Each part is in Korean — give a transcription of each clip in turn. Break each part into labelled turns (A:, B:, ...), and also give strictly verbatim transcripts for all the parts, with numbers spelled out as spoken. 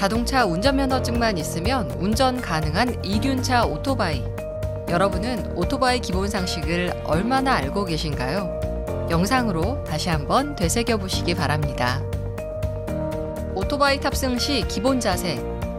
A: 자동차 운전면허증만 있으면 운전 가능한 이륜차 오토바이. 여러분은 오토바이 기본 상식을 얼마나 알고 계신가요? 영상으로 다시 한번 되새겨 보시기 바랍니다. 오토바이 탑승 시 기본 자세.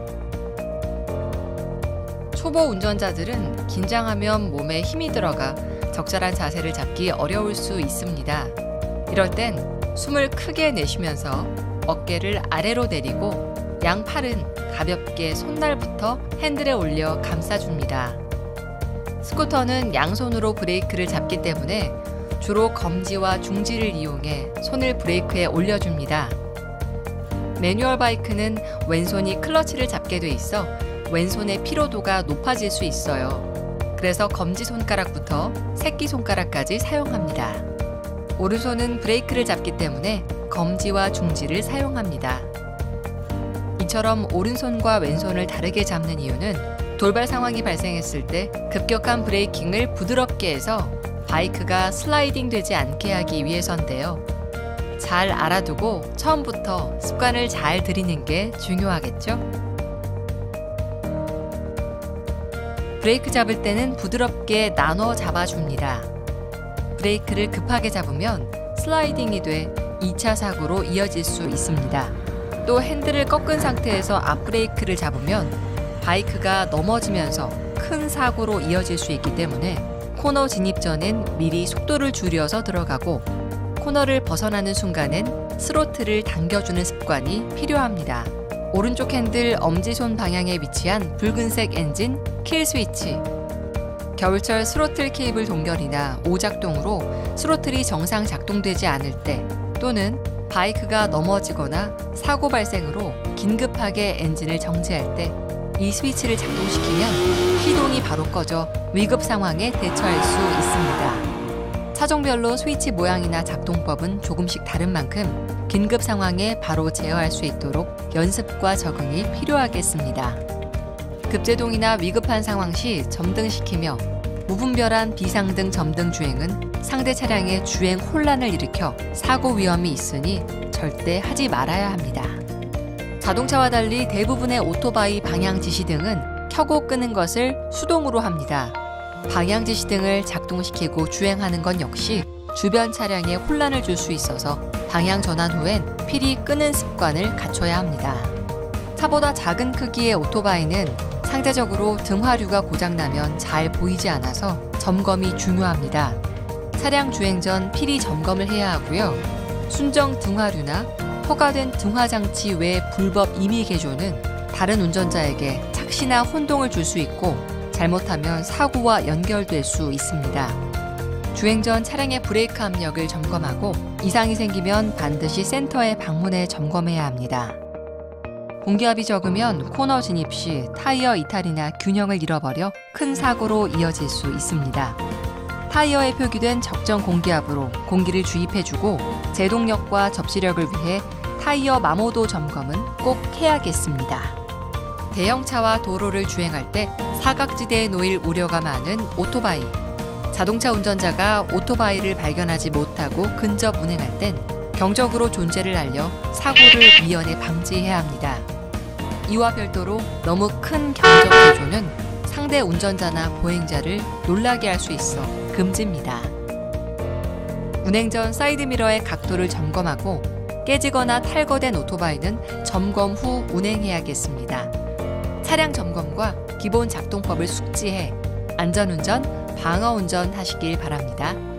A: 초보 운전자들은 긴장하면 몸에 힘이 들어가 적절한 자세를 잡기 어려울 수 있습니다. 이럴 땐 숨을 크게 내쉬면서 어깨를 아래로 내리고 양팔은 가볍게 손날부터 핸들에 올려 감싸줍니다. 스쿠터는 양손으로 브레이크를 잡기 때문에 주로 검지와 중지를 이용해 손을 브레이크에 올려줍니다. 매뉴얼 바이크는 왼손이 클러치를 잡게 돼 있어 왼손의 피로도가 높아질 수 있어요. 그래서 검지손가락부터 새끼손가락까지 사용합니다. 오른손은 브레이크를 잡기 때문에 검지와 중지를 사용합니다. 이처럼 오른손과 왼손을 다르게 잡는 이유는 돌발 상황이 발생했을 때 급격한 브레이킹을 부드럽게 해서 바이크가 슬라이딩 되지 않게 하기 위해서인데요. 잘 알아두고 처음부터 습관을 잘 들이는 게 중요하겠죠? 브레이크 잡을 때는 부드럽게 나눠 잡아줍니다. 브레이크를 급하게 잡으면 슬라이딩이 돼 이 차 사고로 이어질 수 있습니다. 또 핸들을 꺾은 상태에서 앞브레이크를 잡으면 바이크가 넘어지면서 큰 사고로 이어질 수 있기 때문에 코너 진입 전엔 미리 속도를 줄여서 들어가고 코너를 벗어나는 순간엔 스로틀을 당겨주는 습관이 필요합니다. 오른쪽 핸들 엄지손 방향에 위치한 붉은색 엔진 킬 스위치. 겨울철 스로틀 케이블 동결이나 오작동으로 스로틀이 정상 작동되지 않을 때 또는 바이크가 넘어지거나 사고 발생으로 긴급하게 엔진을 정지할 때 이 스위치를 작동시키면 시동이 바로 꺼져 위급 상황에 대처할 수 있습니다. 차종별로 스위치 모양이나 작동법은 조금씩 다른 만큼 긴급 상황에 바로 제어할 수 있도록 연습과 적응이 필요하겠습니다. 급제동이나 위급한 상황 시 점등시키며 무분별한 비상등 점등 주행은 상대 차량의 주행 혼란을 일으켜 사고 위험이 있으니 절대 하지 말아야 합니다. 자동차와 달리 대부분의 오토바이 방향 지시등은 켜고 끄는 것을 수동으로 합니다. 방향 지시등을 작동시키고 주행하는 건 역시 주변 차량에 혼란을 줄 수 있어서 방향 전환 후엔 필히 끄는 습관을 갖춰야 합니다. 차보다 작은 크기의 오토바이는 상대적으로 등화류가 고장나면 잘 보이지 않아서 점검이 중요합니다. 차량 주행 전 필히 점검을 해야 하고요. 순정 등화류나 허가된 등화장치 외 불법 임의 개조는 다른 운전자에게 착시나 혼동을 줄 수 있고 잘못하면 사고와 연결될 수 있습니다. 주행 전 차량의 브레이크 압력을 점검하고 이상이 생기면 반드시 센터에 방문해 점검해야 합니다. 공기압이 적으면 코너 진입 시 타이어 이탈이나 균형을 잃어버려 큰 사고로 이어질 수 있습니다. 타이어에 표기된 적정 공기압으로 공기를 주입해주고 제동력과 접시력을 위해 타이어 마모도 점검은 꼭 해야겠습니다. 대형차와 도로를 주행할 때 사각지대에 놓일 우려가 많은 오토바이. 자동차 운전자가 오토바이를 발견하지 못하고 근접 운행할 땐 경적으로 존재를 알려 사고를 미연에 방지해야 합니다. 이와 별도로 너무 큰 경적 개조는 상대 운전자나 보행자를 놀라게 할 수 있어 금지입니다. 운행 전 사이드미러의 각도를 점검하고 깨지거나 탈거된 오토바이는 점검 후 운행해야겠습니다. 차량 점검과 기본 작동법을 숙지해 안전운전, 방어운전 하시길 바랍니다.